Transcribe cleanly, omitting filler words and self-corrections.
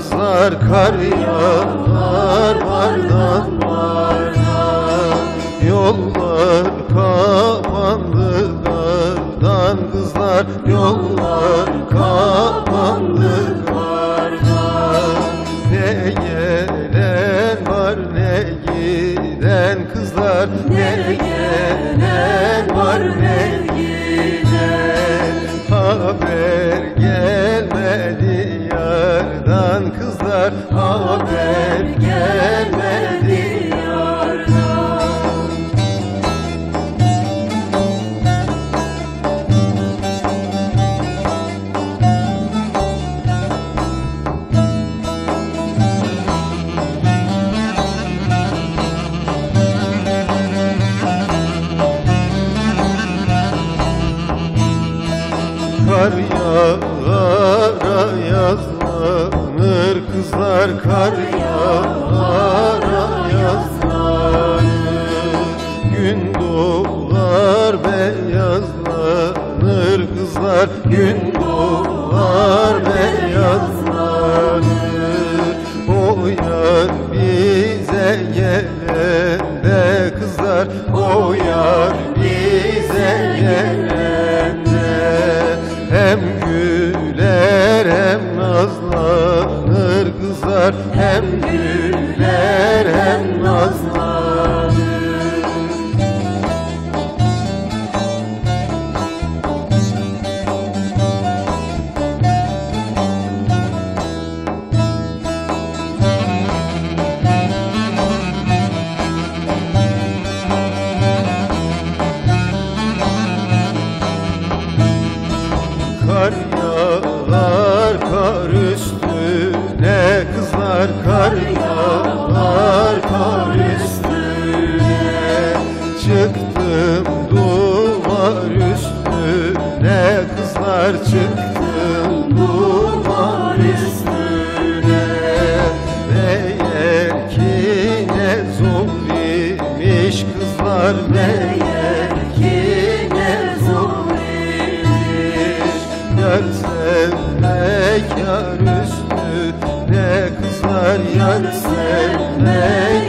kızlar kar yağar bardan bardan. Yollar kapandı kardan kızlar, yollar kapandı kardan. Ne gelen var ne giden kızlar, ne gelen var ne giden. Haber gelmedi yardan kızlar, haber gelmedi yardan. Kar yağara yazlanır kızlar, kar yağara yazlanır. Gün doğar beyazlanır kızlar, gün doğar beyazlanır. O yar bize gelende kızlar, o yar bize gelende. Hem güler hem nazlanır kızlar, hem güler hem nazlanır. Kar yağar kar üstüne kızlar, kar yağar kar üstüne. Çıktım duvar üstüne kızlar, çıktım duvar üstüne. Meğer ki ne zor imiş kızlar, meğer ki ne zor. Yar sevmek yar üstüne kızlar, yar sevmek